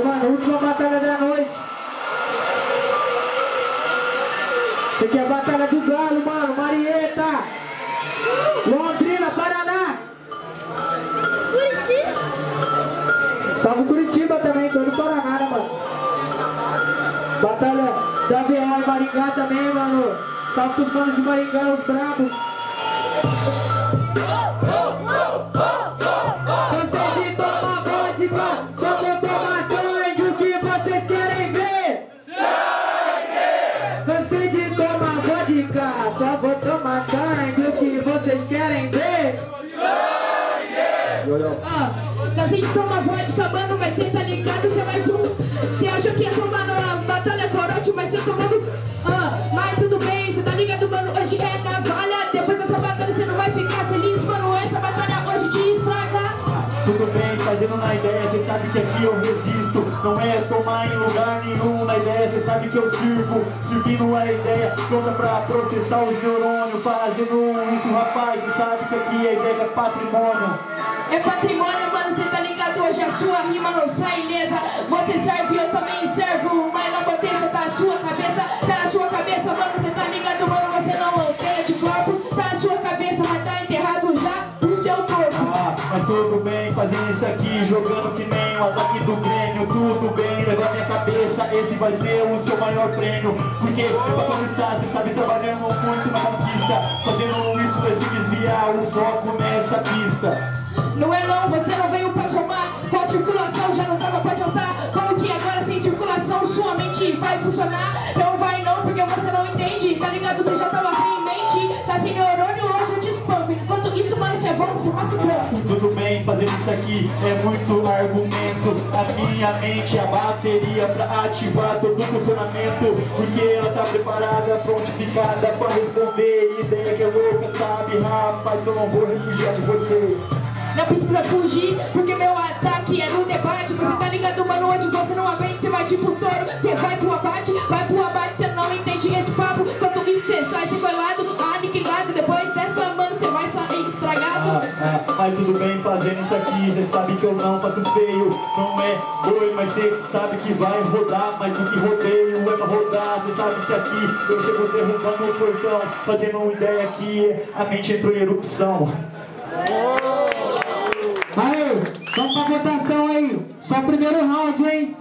Aí, mano, última batalha da noite. Isso aqui é a Batalha do Galo, mano. Marieta. Londrina, Paraná. Curitiba. Salve Curitiba também, todo Paraná, né, mano? Batalha da VO em Maringá também, mano. Salve todos os manos de Maringá, os bravos. Cansei de tomar vodka, só vou tomar sangue. O que vocês querem ver? Sangue! Cansei de tomar vodka, só vou tomar sangue. O que vocês querem ver? Sangue! Cansei de tomar vodka, mano, mas cê tá ligado, cê mais um. Cê achou que ia tomar na batalha corote, mas cê tomando. Mas tudo bem, cê tá ligado, mano, hoje é navalha. Depois dessa batalha cê não vai ficar feliz, mano, essa batalha hoje te estraga. Tudo bem, fazendo na ideia, cê sabe que aqui eu resisto. Não é tomar em lugar nenhum na ideia, cê sabe que eu sirvo. Servindo a ideia, pronta pra processar os neurônios. Fazendo isso, rapaz, cê sabe que aqui a ideia é patrimônio. É patrimônio, mano, cê tá ligado, hoje a sua rima não sai ilesa. Você serve, eu também servo, mas na bandeja tá a sua cabeça. Tá na sua cabeça, mano, cê tá ligado, mano, você não odeia de corpos. Tá na sua cabeça, mas tá enterrado já no seu corpo. Mas tudo bem, fazendo isso aqui, jogando que nem o ataque do Grêmio. Tudo bem, leva minha cabeça, esse vai ser o seu maior prêmio. Porque pra começar, cê sabe, trabalhando muito na conquista. Fazendo isso vai se desviar o foco nessa pista. Não é não, você não veio pra somar. Com a circulação já não dava pra adiantar. Como que agora sem circulação sua mente vai funcionar? Não vai não, porque você não entende. Tá ligado, você já tava sem mente. Tá sem neurônio, hoje eu te espanco. Enquanto isso, mano, você volta, você passa branco. Tudo bem, fazendo isso aqui é muito argumento. A minha mente, a bateria pra ativar todo o funcionamento. Porque ela tá preparada, prontificada pra responder. Ideia que é louca, sabe, rapaz, que eu não vou refugiar de você. Não precisa fugir, porque meu ataque é no debate. Você tá ligado, mano, hoje você não aprende. Você vai tipo touro, você vai pro abate. Você não entende esse papo. Enquanto isso você sai sequelado, aniquilado. Depois dessa, mano, você vai sair estragado. Mas tudo bem, fazendo isso aqui, você sabe que eu não faço feio. Não é boi, mas você sabe que vai rodar. Mas o que rodeio é pra rodar. Você sabe que aqui eu chego derrubando o portão. Fazendo uma ideia aqui, a mente entrou em erupção. Aí, vamos pra votação aí. Só o primeiro round, hein?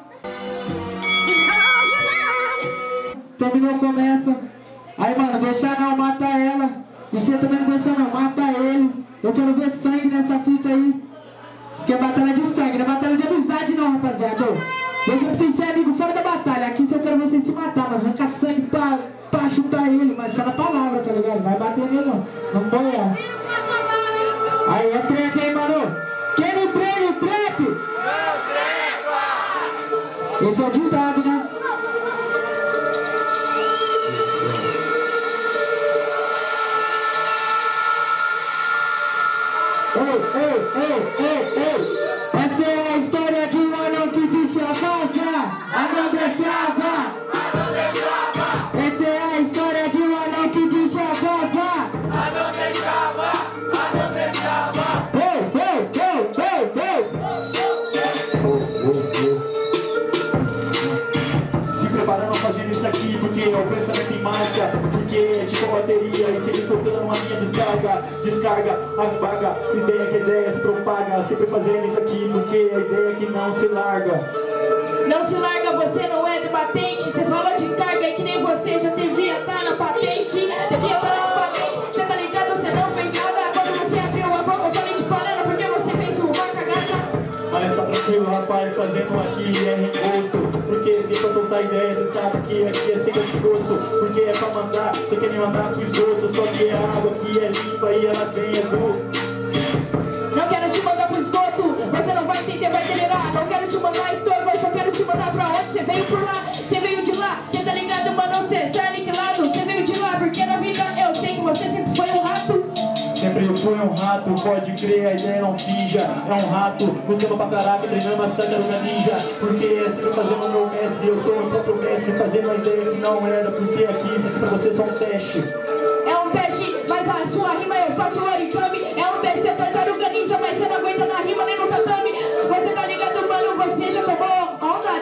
Terminou, começa. Aí, mano, deixa não, mata ela. Você também não deixa não, mata ele. Eu quero ver sangue nessa fita aí. Isso aqui é batalha de sangue, não é batalha de amizade não, rapaziada. Deixa pra vocês serem amigos fora da batalha. Aqui só quero vocês se matar, mano. Arrancar sangue pra chutar ele, mas só na palavra, tá ligado? Vai bater nele não. Vamos boiar. Aí, é trap, hein, mano? Quem não treina o trap? Não trepa! Esse é o ditado, né? Ei! Essa é a história de uma noite de chavada. A não deixava. Essa é a história de uma noite de chavada. A não deixava. Se preparando fazendo isso aqui, porque é o pensamento em massa. Porque é tipo a bateria e sempre soltando uma linha descarga, apaga, ideia que ideia se propaga. Sempre fazendo isso aqui, porque a ideia é que não se larga. Não se larga, você não é debatente. Você falou descarga e que nem você já devia estar na patente. Devia estar na patente, você tá ligado, você não fez nada. Quando você abriu a boca, eu falei de palena porque você fez uma cagada. Mas tá tranquilo, rapaz, fazendo aqui é reembolso. Porque se pra soltar ideia, você sabe que aqui é sem gosto. Porque é pra mandar, você quer me mandar pro esgoto. Só que a água aqui é limpa e ela vem é do. Não quero te mandar pro esgoto, você não vai entender, vai delirar. Não quero te mandar estorvo, eu só quero te mandar pra onde você veio por lá. Você veio de lá, você tá ligado, mano, você sai aniquilado. Você veio de lá, porque na vida eu sei que você sempre foi um rato. Sempre fui um rato, pode crer, a ideia não finja. É um rato, lutando pra caraca, treinando as tartarugas ninja. Porque é sempre fazendo o meu mestre, eu sou o próprio mestre. Fazendo a ideia que não era, porque aqui isso aqui pra você é só um teste. É um teste, mas a sua rima eu faço origami. É um teste, é tartaruga ninja, mas você não aguenta na rima nem no tatame. Você tá ligado, mano, você já tomou onda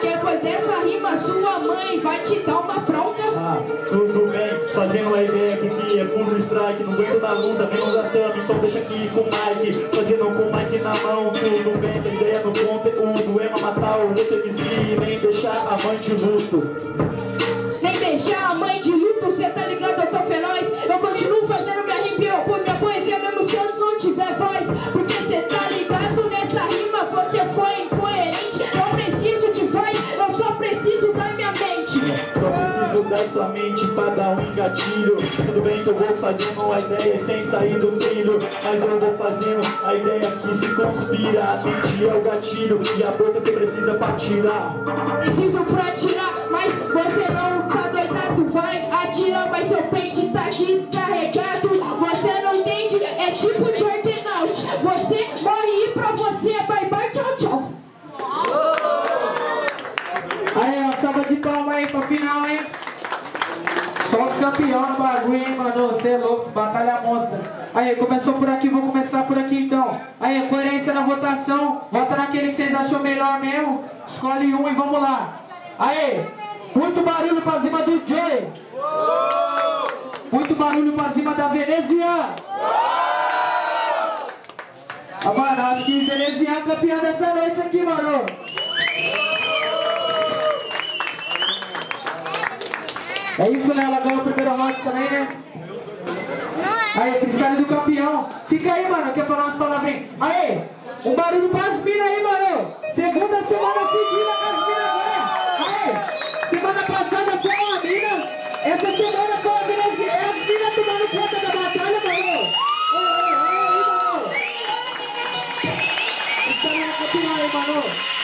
fazendo da thumb, então deixa aqui com o Mike. Fazendo com o Mike na mão, tudo bem, tem ideia no conteúdo. Ema matar o outro MC, nem deixar a mãe de luto. Nem deixar a mãe de luto, cê tá ligado, eu tô feroz. Eu continuo fazendo minha rima, por minha poesia, mesmo se eu não tiver voz. Porque cê tá ligado, nessa rima você foi incoerente. Não preciso de voz, eu só preciso da minha mente. Só preciso dar sua mente pra dar um gatilho. Tudo bem que eu vou fazendo a ideia sem sair do trilho, mas eu vou fazendo a ideia que se conspira. A mente é o gatilho e a boca você precisa pra tirar. Preciso pra tirar, mas você não tá doidado. Vai atirar, mas seu peito tá descarregado. Você não entende, é tipo de ordenaut. Você morre e pra você, bye bye, tchau, tchau. Aí, ó, salva de palma aí pra final, hein? Só os campeões no bagulho, hein, mano? Você é louco, batalha monstra. Aí, começou por aqui, vou começar por aqui então. Aí, coerência na votação. Vota naquele que vocês achou melhor mesmo. Escolhe um e vamos lá. Aí, muito barulho pra cima do Joey. Muito barulho pra cima da Veneziana. Ah, mano, acho que Veneziana é campeã dessa noite aqui, mano. É isso, né? Ela ganhou o primeiro round também, né? Aí, cristal do campeão. Fica aí, mano, que é pra nossa palavrinha. Aí, um barulho pras minas aí, mano. Segunda semana seguida com as minas agora. Aí, semana passada foi uma mina. Essa semana foi a mina. É as minas tomando conta da batalha, mano. Aí, mano. Cristal do campeão aí, mano.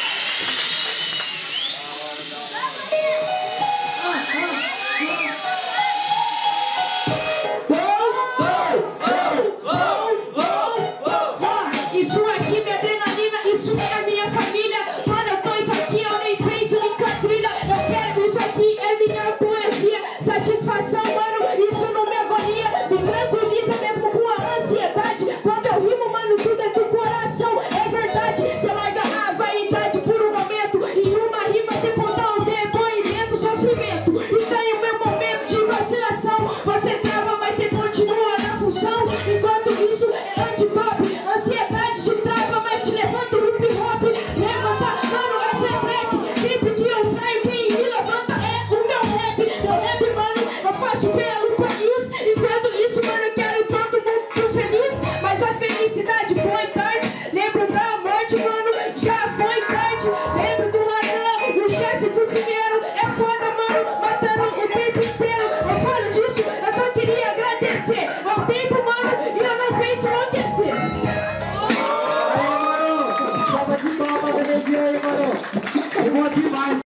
Isso aqui, minha adrenalina, isso é a minha família. Mano, eu tô isso aqui, eu nem penso em quadrilha. Eu quero isso aqui, é minha poesia. Satisfação, mano, isso não me agonia. Me tranquiliza mesmo com a ansiedade. Quando eu rimo, mano, tudo é do coração. É verdade, cê larga a vaidade por um momento. Em uma rima você contar um depoimento, sofrimento. E tem o meu momento de vacilação. Você trava, mas você continua na função. Enquanto isso é antipop, ansiedade te trava, mas te levanta o hip hop. Levanta, mano, essa é black. Sempre que eu traio, quem me levanta é o meu rap. Meu rap, mano, eu faço pelo país. E vendo isso, mano, eu quero todo mundo feliz. Mas a felicidade foi tarde. Lembro da morte, mano, já foi tarde. Lembro do anão, o chefe cozinheiro. É foda, mano, matando o tempo inteiro. Eu falo disso, eu só queria agradecer ao tempo, mano, e eu não penso enlouquecer. Aí, mano. Salva de palma, Veneziana aí, mano. É bom demais.